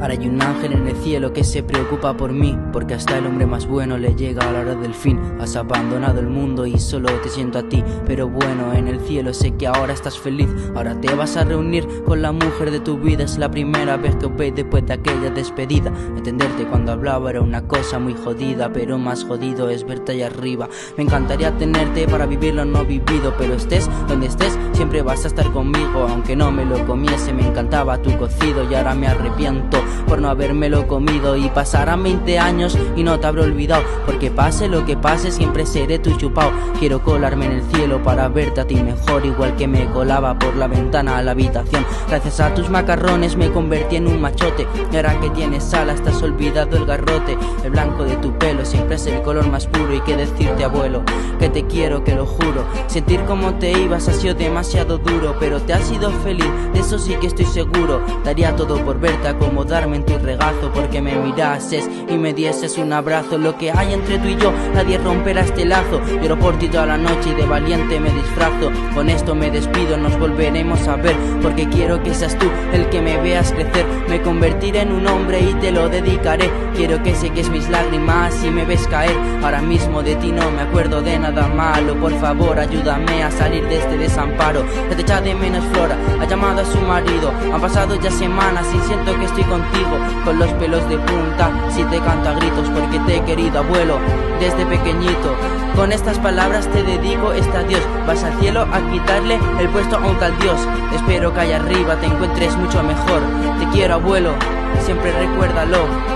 Ahora hay un ángel en el cielo que se preocupa por mí, porque hasta el hombre más bueno le llega a la hora del fin. Has abandonado el mundo y solo te siento a ti, pero bueno, en el cielo sé que ahora estás feliz. Ahora te vas a reunir con la mujer de tu vida. Es la primera vez que os veis después de aquella despedida. Entenderte cuando hablaba era una cosa muy jodida, pero más jodido es verte allá arriba. Me encantaría tenerte para vivir lo no vivido, pero estés donde estés siempre vas a estar conmigo. Aunque no me lo comiese, me encantaba tu cocido, y ahora me arrepiento por no habérmelo comido. Y pasarán 20 años y no te habré olvidado, porque pase lo que pase siempre seré tu chupao. Quiero colarme en el cielo para verte a ti mejor, igual que me colaba por la ventana a la habitación. Gracias a tus macarrones me convertí en un machote, y ahora que tienes alas te has olvidado el garrote. El blanco de tu pelo siempre es el color más puro, y qué decirte, abuelo, que te quiero, que lo juro. Sentir como te ibas ha sido demasiado duro, pero te has ido feliz, de eso sí que estoy seguro. Daría todo por verte, acomodarme en tu regazo, porque me mirases y me dieses un abrazo. Lo que hay entre tú y yo, nadie romperá este lazo. Lloro por ti toda la noche y de valiente me disfrazo. Con esto me despido, nos volveremos a ver, porque quiero que seas tú el que me veas crecer. Me convertiré en un hombre y te lo dedicaré. Quiero que seques mis lágrimas si me ves caer. Ahora mismo de ti no me acuerdo de nada malo. Por favor ayúdame a salir de este desamparo. Te echa de menos Flora, ha llamado a su marido. Han pasado ya semanas y siento que estoy contigo, con los pelos de punta si te canto a gritos, porque te he querido, abuelo, desde pequeñito. Con estas palabras te dedico este adiós. Vas al cielo a quitarle el puesto a un tal Dios. Espero que allá arriba te encuentres mucho mejor. Te quiero, abuelo, siempre recuérdalo.